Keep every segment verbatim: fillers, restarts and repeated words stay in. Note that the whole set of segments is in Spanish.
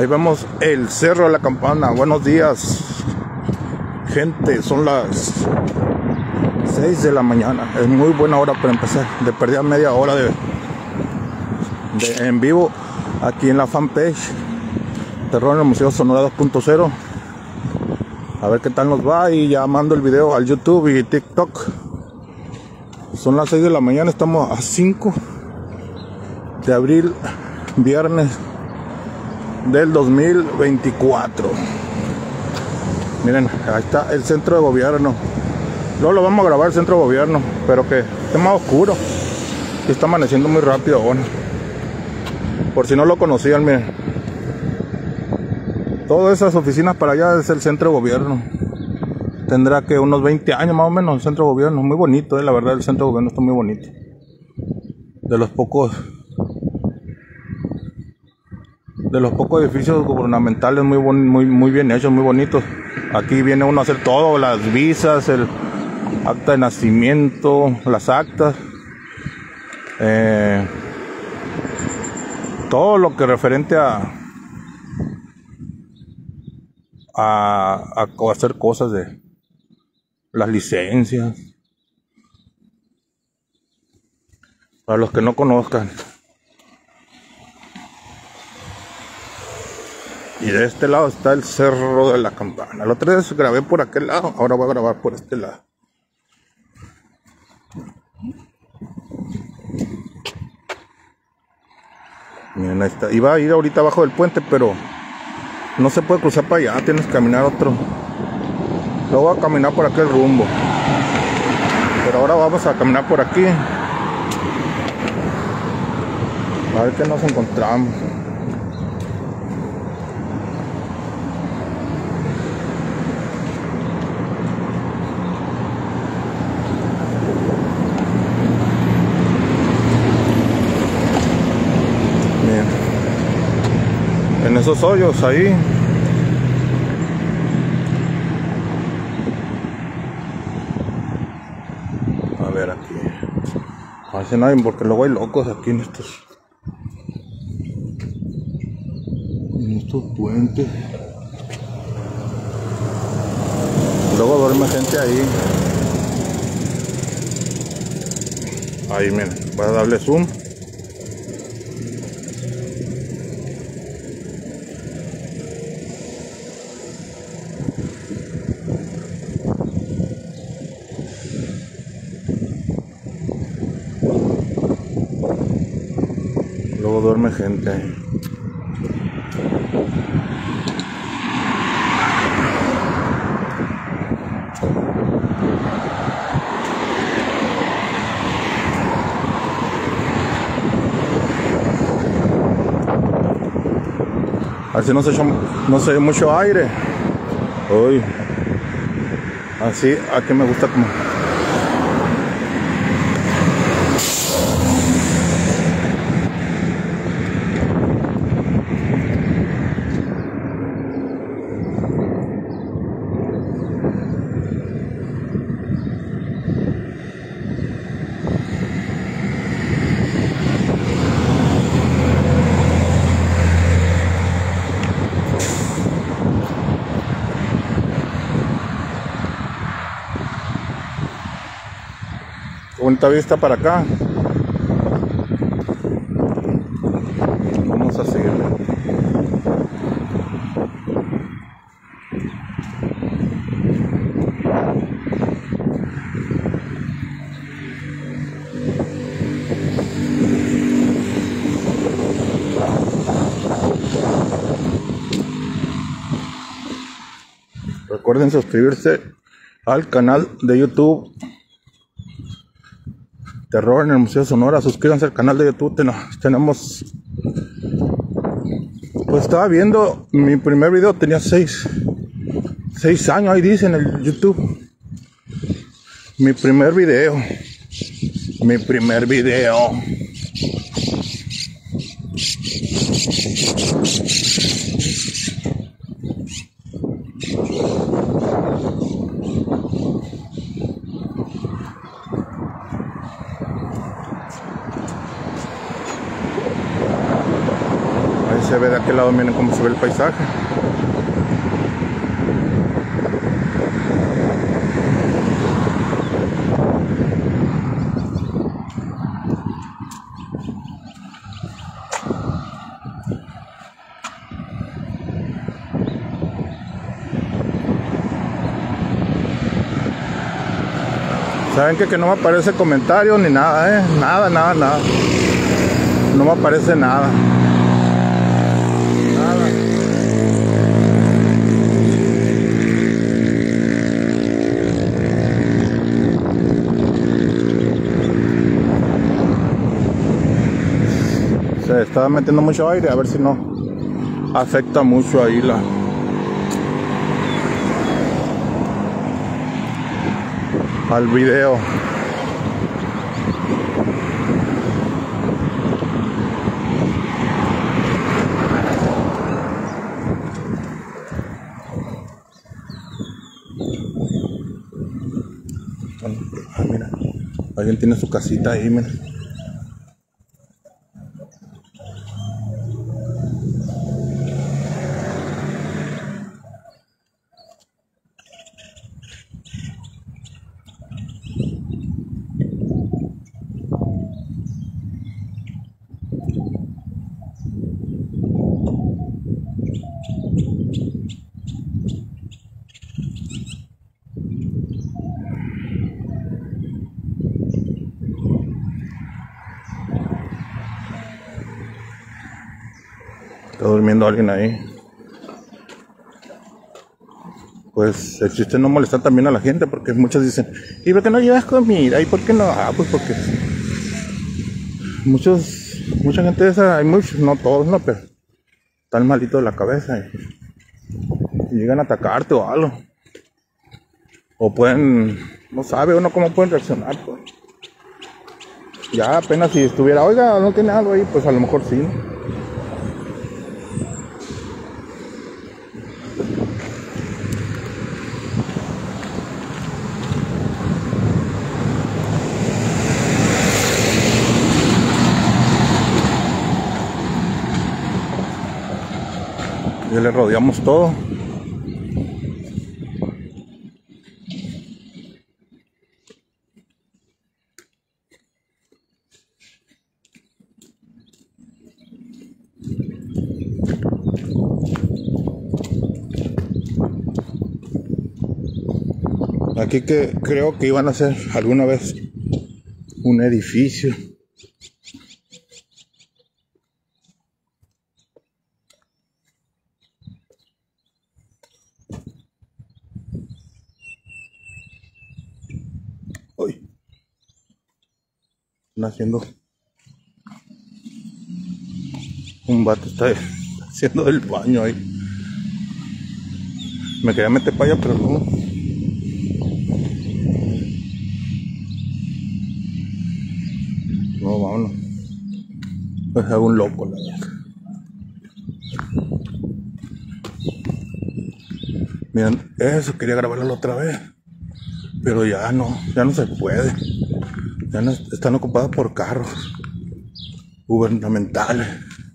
Ahí vemos el Cerro de la Campana. Buenos días, gente. Son las seis de la mañana. Es muy buena hora para empezar. De perdida media hora de, de en vivo aquí en la fanpage Terror en el Museo Sonora dos punto cero. A ver qué tal nos va. Y ya mando el video al YouTube y TikTok. Son las seis de la mañana. Estamos a cinco de abril, viernes del dos mil veinticuatro. Miren, ahí está el centro de gobierno. Luego lo vamos a grabar el centro de gobierno, pero que esté más oscuro, que está amaneciendo muy rápido ahora. Por si no lo conocían, miren, todas esas oficinas para allá es el centro de gobierno. Tendrá que unos veinte años más o menos el centro de gobierno. Muy bonito, eh, la verdad, el centro de gobierno está muy bonito. De los pocos de los pocos edificios gubernamentales muy, bon, muy, muy bien hechos, muy bonitos. Aquí viene uno a hacer todo, las visas, el acta de nacimiento, las actas, eh, todo lo que referente a, a, a hacer cosas de las licencias. Para los que no conozcan. Y de este lado está el Cerro de la Campana. La otra vez grabé por aquel lado, ahora voy a grabar por este lado. Miren, ahí está. Iba a ir ahorita abajo del puente, pero no se puede cruzar para allá, tienes que caminar otro. Luego voy a caminar por aquel rumbo. Pero ahora vamos a caminar por aquí. A ver qué nos encontramos. En esos hoyos ahí. A ver aquí. A ver si no hay, porque luego hay locos aquí en estos en estos puentes. Luego duerme gente ahí. Ahí, miren, voy a darle zoom. Luego duerme gente ahí. Así no se echa, no se ve mucho aire. Uy. Así, aquí me gusta como. Bonita vista para acá. Vamos a seguir. Recuerden suscribirse al canal de YouTube Terror en el Museo Sonora. Suscríbanse al canal de YouTube. Tenemos, pues estaba viendo mi primer video, tenía seis seis años, ahí dice en el YouTube. Mi primer video. Mi primer video. se ve de aquel lado, miren cómo se ve el paisaje. Saben que, que no me aparece comentario ni nada, eh. Nada, nada, nada. No me aparece nada. Nada. Se está metiendo mucho aire, a ver si no afecta mucho ahí la... al video. Ah, mira, alguien tiene su casita ahí, mira. Está durmiendo alguien ahí. Pues el chiste es no molestar también a la gente, porque muchos dicen, ¿y por qué no llevas comida? ¿Y por qué no? Ah, pues porque muchos, mucha gente esa, hay muchos, no todos, no, pero están malitos de la cabeza y, y llegan a atacarte o algo. O pueden, no sabe uno cómo pueden reaccionar, pues. Ya apenas si estuviera, oiga, no tiene algo ahí, pues a lo mejor sí, ¿no? Ya le rodeamos todo. Aquí que creo que iban a hacer alguna vez un edificio. Uy. Están haciendo un vato, está haciendo el baño ahí. Me quería meter para allá, pero no. No, vámonos. Es un loco, la verdad. Miren, eso quería grabarlo otra vez. Pero ya no, ya no se puede. Ya no están ocupadas por carros gubernamentales.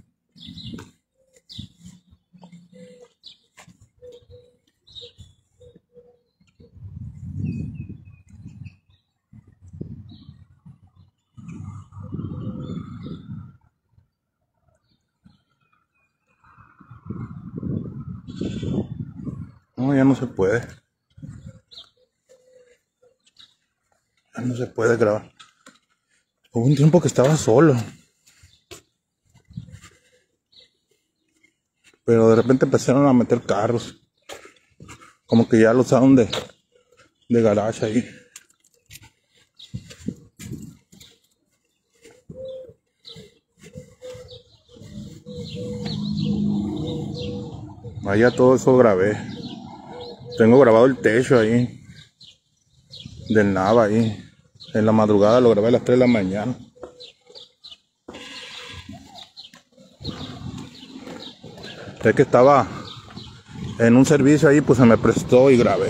No, ya no se puede. Ya no se puede grabar. Hubo un tiempo que estaba solo. Pero de repente empezaron a meter carros. Como que ya lo usaron de, de garage ahí. Allá todo eso grabé. Tengo grabado el techo ahí. Del Nava ahí. En la madrugada lo grabé a las tres de la mañana. Es que estaba en un servicio ahí, pues se me prestó y grabé.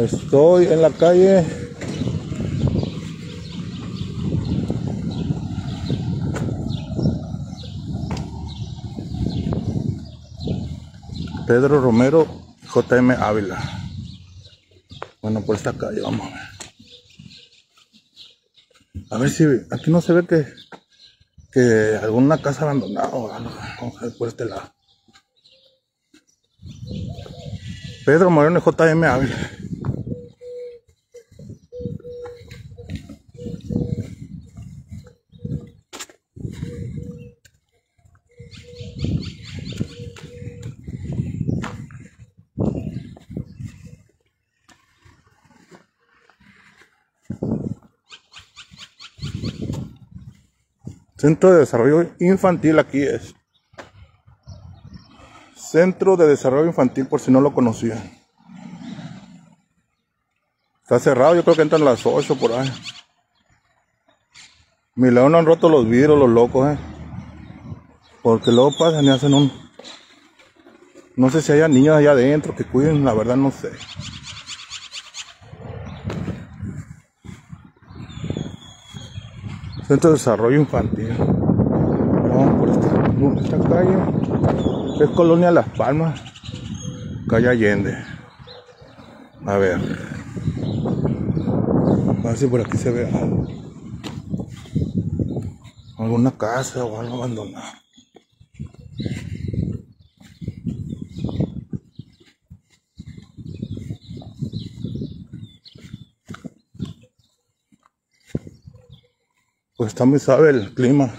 Estoy en la calle Pedro Romero, J M Ávila. Bueno, por esta calle vamos a ver. A ver si aquí no se ve que, que alguna casa abandonada o algo. Vamos a ver por este lado. Pedro Moreno, J M Ávila. Centro de Desarrollo Infantil, aquí es. Centro de Desarrollo Infantil, por si no lo conocían. Está cerrado, yo creo que entran a las ocho por ahí. Mi león no han roto los vidrios, los locos, eh. Porque luego pasan y hacen un... No sé si haya niños allá adentro que cuiden, la verdad no sé. Centro de Desarrollo Infantil. Vamos por esta, esta calle. Es Colonia Las Palmas, calle Allende. A ver. A ver si por aquí se ve algo. Alguna casa o algo abandonado. Pues está muy suave el clima.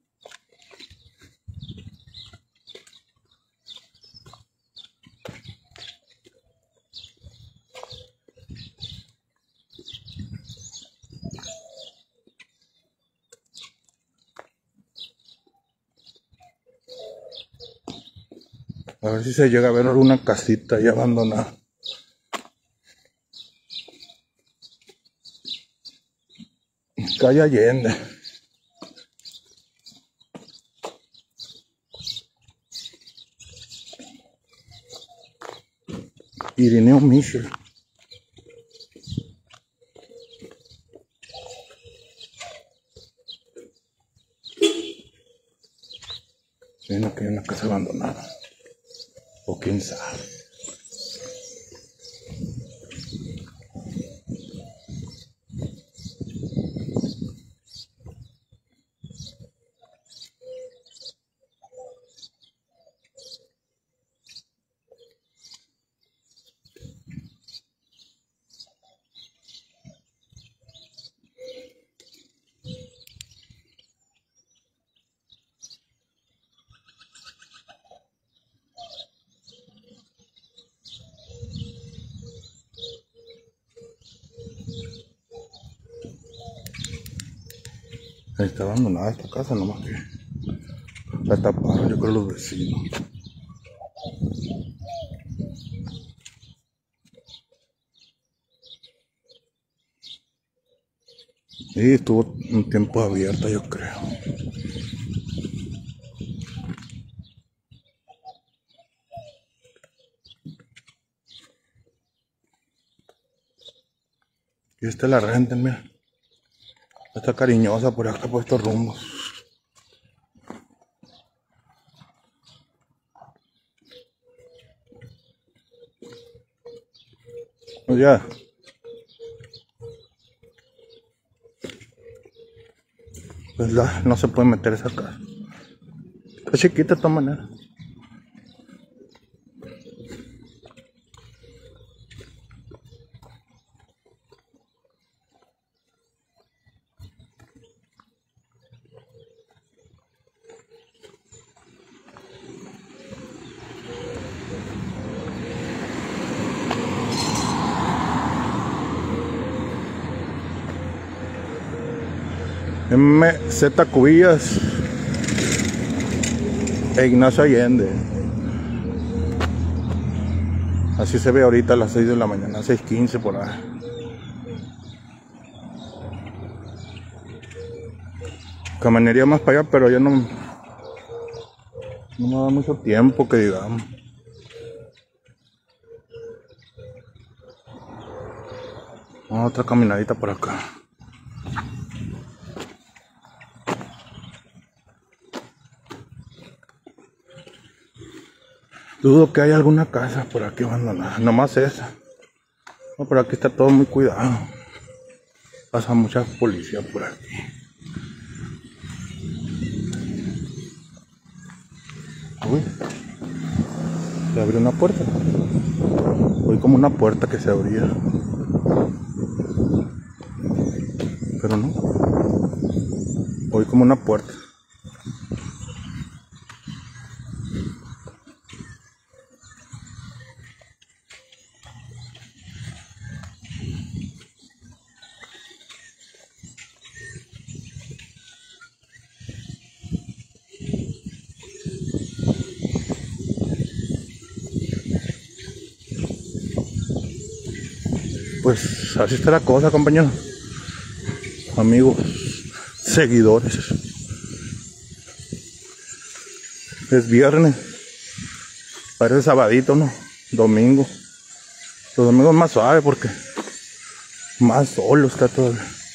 A ver si se llega a ver alguna casita ahí abandonada. Calle Allende. Irineo Michel. Viendo que hay una casa abandonada. O quién sabe. Está abandonada esta casa, nomás que la taparon, yo creo, los vecinos. Y estuvo un tiempo abierta, yo creo. Y esta es la renta, mira. Está cariñosa por acá, por estos rumbos. Pues ya. Pues la, no se puede meter esa casa. Está chiquita de todas maneras. M Z Cubillas e Ignacio Allende. Así se ve ahorita a las seis de la mañana, seis quince por ahí. Caminaría más para allá, pero ya no, no me da mucho tiempo que digamos. Otra caminadita por acá. Dudo que haya alguna casa por aquí abandonada, nomás esa. No, por aquí está todo muy cuidado. Pasa mucha policía por aquí. Uy, se abrió una puerta. Oí como una puerta que se abría. Pero no. Oí como una puerta. Pues así está la cosa, compañeros, amigos, seguidores. Es viernes, parece sabadito, ¿no? Domingo. Los domingos más suave porque más solo está todo.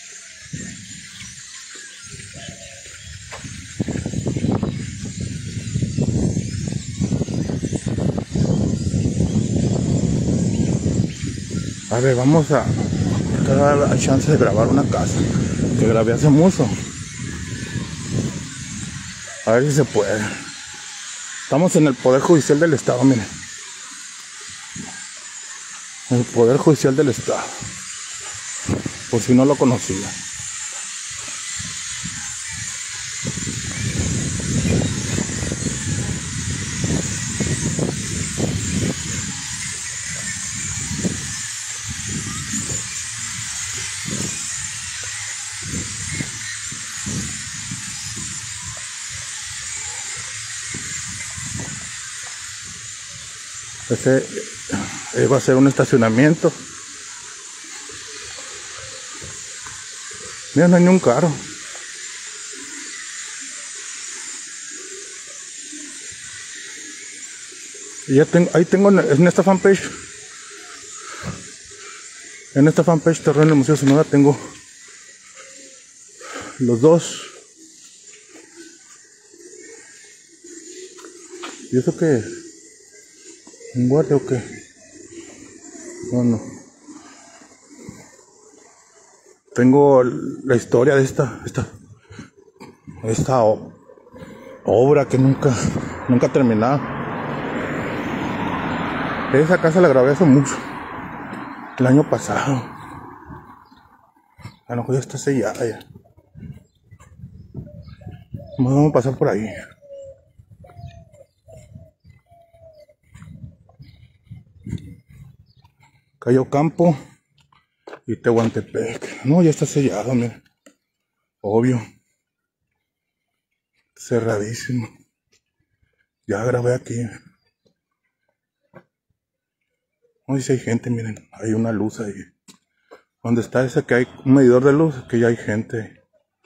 A ver, vamos a dar la chance de grabar una casa que grabé hace mucho. A ver si se puede. Estamos en el Poder Judicial del Estado, miren. El Poder Judicial del Estado. Por si no lo conocía. Ese eh, va a ser un estacionamiento. Mira, no hay ni un carro. Y ya tengo, ahí tengo en esta fanpage. En esta fanpage Terreno del Museo Sonora tengo los dos. ¿Y eso qué es? ¿Un guardia o qué? Bueno, tengo la historia de esta esta esta obra que nunca nunca terminaba. Esa casa la grabé hace mucho, el año pasado. A lo mejor ya está sellada ya. Vamos a pasar por ahí. Cayo Campo y Tehuantepec. No, ya está sellado, mira. Obvio. Cerradísimo. Ya grabé aquí. No sé si hay gente, miren. Hay una luz ahí. Donde está ese que hay un medidor de luz, que ya hay gente.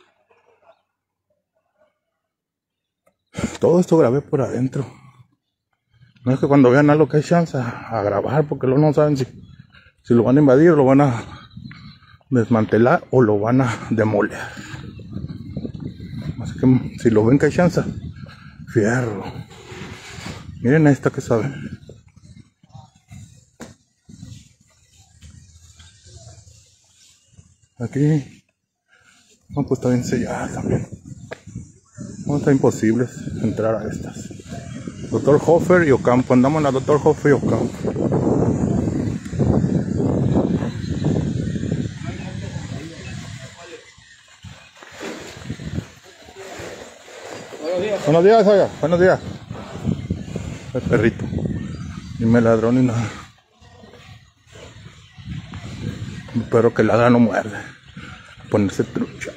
Todo esto grabé por adentro. No es que cuando vean algo que hay chance a grabar, porque luego no saben si, si lo van a invadir, lo van a desmantelar o lo van a demoler. Así que si lo ven que hay chance, fierro. Miren esta que sabe. Aquí, no, pues está bien sellada también. No, está imposible entrar a estas. Doctor Hofer y Ocampo. Andamos en la Doctor Hofer y Ocampo. Buenos días. Buenos días, oiga. Buenos días. El perrito. Ni me ladró ni nada. Un perro que ladra no muerde. Ponerse trucha.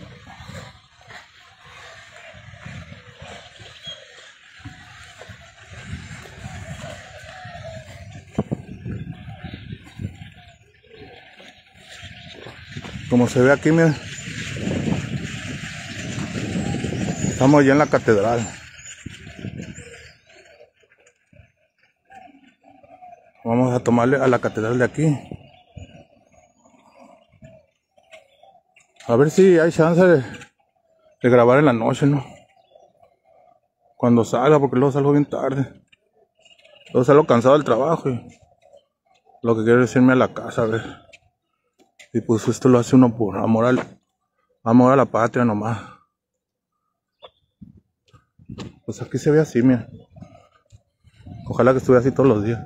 Como se ve aquí, miren. Estamos ya en la catedral. Vamos a tomarle a la catedral de aquí. A ver si hay chance de, de grabar en la noche, ¿no? Cuando salga, porque luego salgo bien tarde. Luego salgo cansado del trabajo y lo que quiero es irme a la casa, a ver. Y pues esto lo hace uno por amor al, amor a la patria nomás. Pues aquí se ve así, mira. Ojalá que estuviera así todos los días.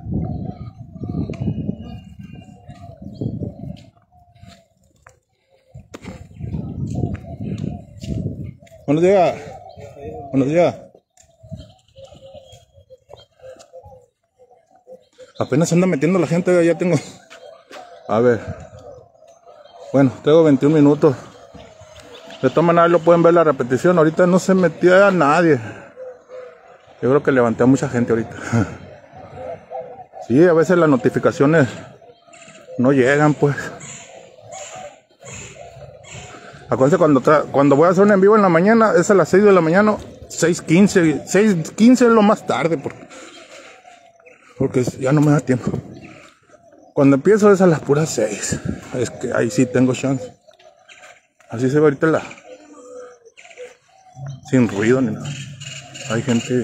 Buenos días. Buenos días. Apenas se anda metiendo la gente, ya tengo. A ver. Bueno, tengo veintiún minutos. De todas maneras lo pueden ver la repetición. Ahorita no se metía a nadie. Yo creo que levanté a mucha gente ahorita. Sí, a veces las notificaciones no llegan, pues. Acuérdense, cuando, cuando voy a hacer un en vivo en la mañana, es a las seis de la mañana, seis quince. seis quince es lo más tarde, porque, porque ya no me da tiempo. Cuando empiezo es a las puras seis. Es que ahí sí tengo chance. Así se ve ahorita la... sin ruido ni nada. Hay gente...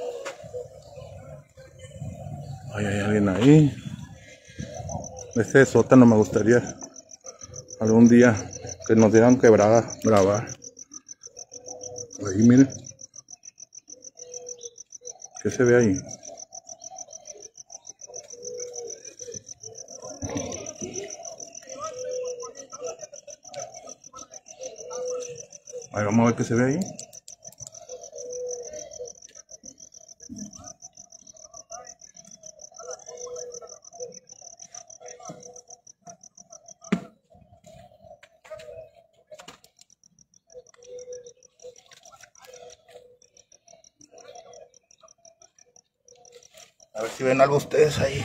Ay, hay alguien ahí. Este sótano me gustaría algún día que nos dieran quebrada grabar. Ahí miren. ¿Qué se ve ahí? Ahí vamos a ver qué se ve ahí. A ver si ven algo ustedes ahí.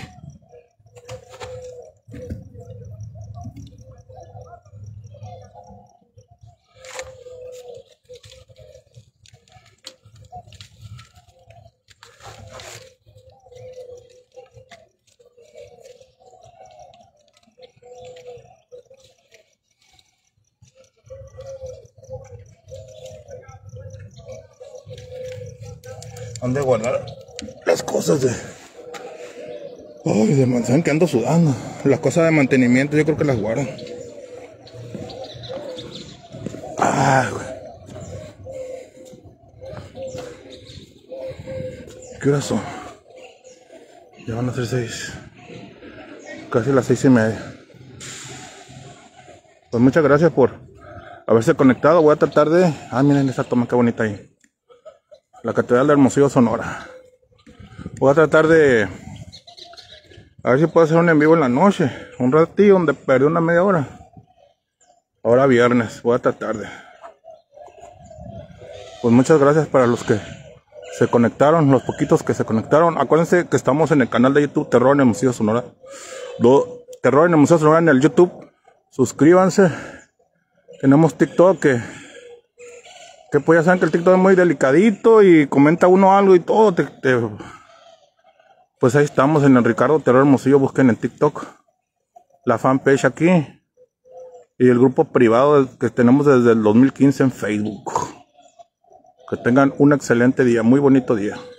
¿Dónde guardar las cosas de... Ay, de manzana que ando sudando? Las cosas de mantenimiento yo creo que las guardo. Ah, güey. ¿Qué horas son? Ya van a ser seis. Casi las seis y media. Pues muchas gracias por haberse conectado. Voy a tratar de... Ah, miren esa toma, qué bonita ahí. La Catedral de Hermosillo, Sonora. Voy a tratar de... A ver si puedo hacer un en vivo en la noche. Un ratillo donde perdí una media hora. Ahora viernes. Voy a tratar de... Pues muchas gracias para los que se conectaron. Los poquitos que se conectaron. Acuérdense que estamos en el canal de YouTube Terror en Hermosillo, Sonora. Do... Terror en Hermosillo, Sonora en el YouTube. Suscríbanse. Tenemos TikTok que... Que pues ya saben que el TikTok es muy delicadito. Y comenta uno algo y todo. Te... te... Pues ahí estamos en el Ricardo Terror Hermosillo. Busquen en TikTok la fanpage aquí y el grupo privado que tenemos desde el dos mil quince en Facebook. Que tengan un excelente día, muy bonito día.